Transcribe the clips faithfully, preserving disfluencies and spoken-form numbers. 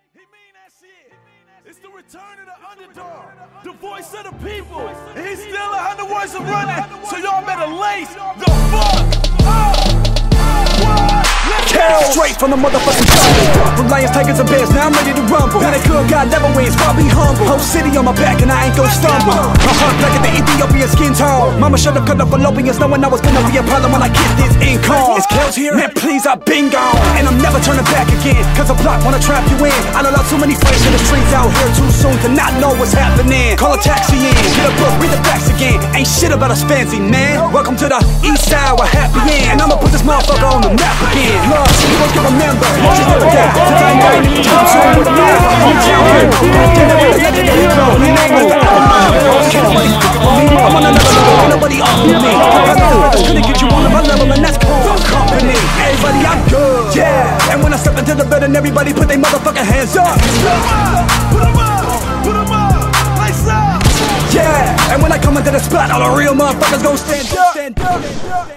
It's the return of the underdog, the voice of the people, and he's still a hundred words of running, so y'all better lace the fuck up. Straight from the motherfucking jungle, from lions, tigers, and bears, now I'm ready to rumble. Now they could, God never wins, why be humble? Whole city on my back and I ain't gon' stumble. My heart black at the Ethiopian skin tone. Mama shut up, cut up fallopians, knowing I was gonna be a problem when I get this income. Is Kels here? Man, please, I've been gone, and I'm never turning back again, cause a block wanna trap you in. I don't know too many friends in the streets out here too soon to not know what's happening. Call a taxi in, get a book, read the facts again. Ain't shit about us fancy, man. Welcome to the east side, we're happy in, and I'ma put this motherfucker on the map again. Love, you gon' get remember, just never die. Since I ain't got any time soon, but now I'm down here. Legendary flow, we know what's the element. Can't nobody fuck with me, I'm on another level, ain't nobody off with me. I just couldn't get you on my level, and that's cold company. Everybody, I'm good, yeah. And when I step into the bed and everybody put their motherfucking hands up. Put 'em up, put 'em up, put 'em up, lace up. Yeah, and when I come into the spot, all the real motherfuckers gon' stand up. Stand up, stand up.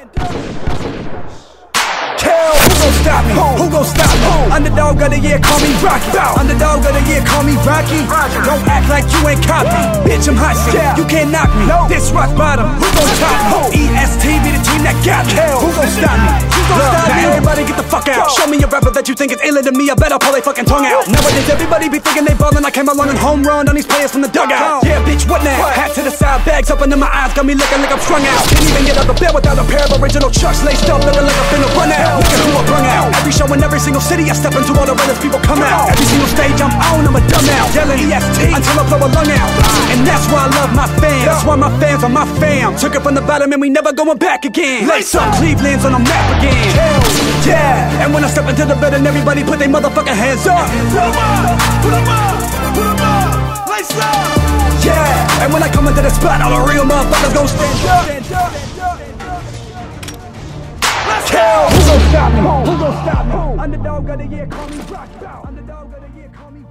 Hell, who gon' stop me? Who gon' stop me? Underdog of the year, call me Rocky. Underdog of the year, call me Rocky. Don't act like you ain't copy. Bitch, I'm hot shit, you can't knock me. This rock bottom, who gon' top me? E S T be the team that got me. Who gon' stop me? Look, now everybody get the fuck out. Show me a rapper that you think is iller than me, I better pull they fucking tongue out. Nowadays everybody be thinking they ballin', I came along and home run on these players from the dugout. Yeah, bitch, what now? Hat to the side, bags up under my eyes, got me looking like I'm strung out. Can't even get out the bed without a pair of original chucks laced up, looking like I'm finna run out. Look at who I brung out. Every show in every single city I step into, all the realest people come out. Every single stage I'm on, I'm a dumb out. Yelling E S T until I blow a lung out. And that's why I love my fans, that's why my fans are my fam. Took it from the bottom and we never going back again. Lace up, Cleveland's on the map again. Yeah, and when I step into the bed and everybody put their motherfucking hands up. Put 'em up, put 'em up, put 'em up, lace up. Yeah, and when I come into the spot, all the real motherfuckers gon' stand up. Stand up. Hell, who gon' stop me? Who gon' stop me? Underdog of the year, call me Rocky. Underdog of the year, call me